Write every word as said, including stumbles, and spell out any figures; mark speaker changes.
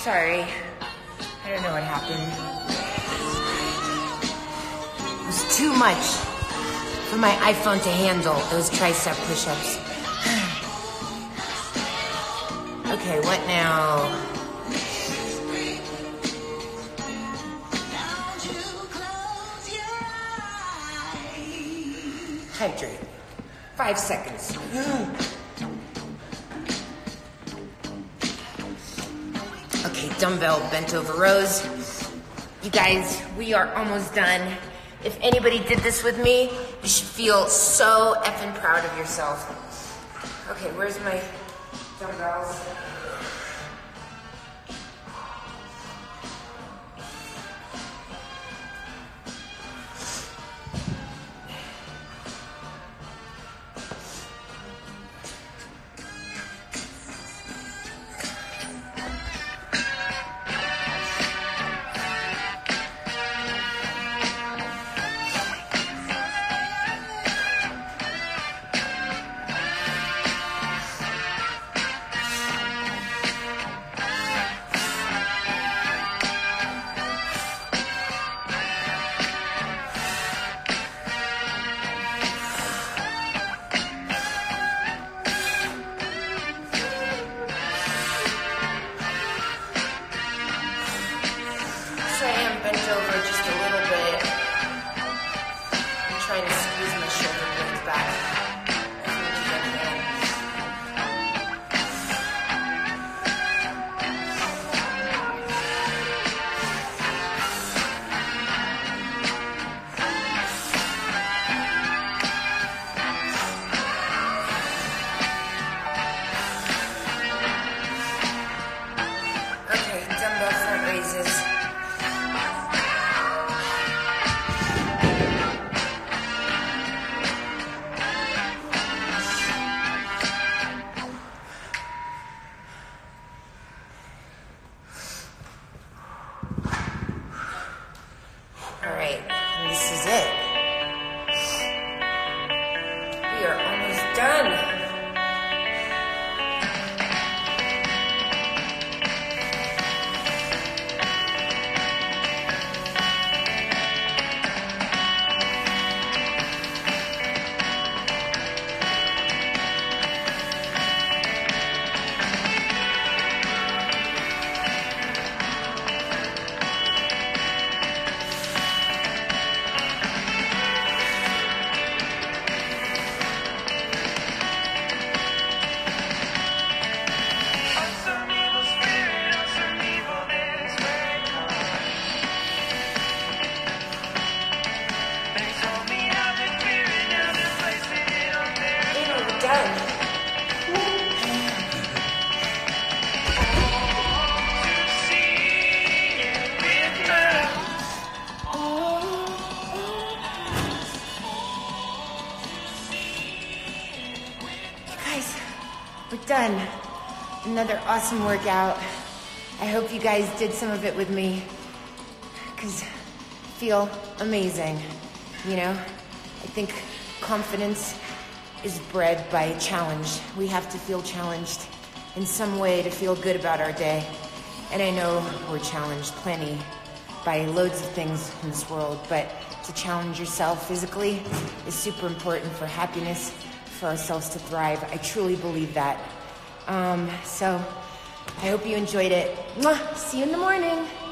Speaker 1: Sorry. I don't know what happened. It was too much for my iPhone to handle, those tricep push-ups. Okay, what now? Hydrate. Five seconds. Okay, dumbbell bent over rows. You guys, we are almost done. If anybody did this with me, you should feel so effing proud of yourself. Okay, where's my dumbbells? I am bent over just a little bit. I'm trying to squeeze my shoulder blades back as much as I can. Okay, dumbbell front raises. Alright, this is it. We are almost done. We're done. Another awesome workout. I hope you guys did some of it with me, because I feel amazing, you know? I think confidence is bred by a challenge. We have to feel challenged in some way to feel good about our day. And I know we're challenged plenty by loads of things in this world, but to challenge yourself physically is super important for happiness, for ourselves to thrive. I truly believe that. Um, so I hope you enjoyed it. Mwah! See you in the morning.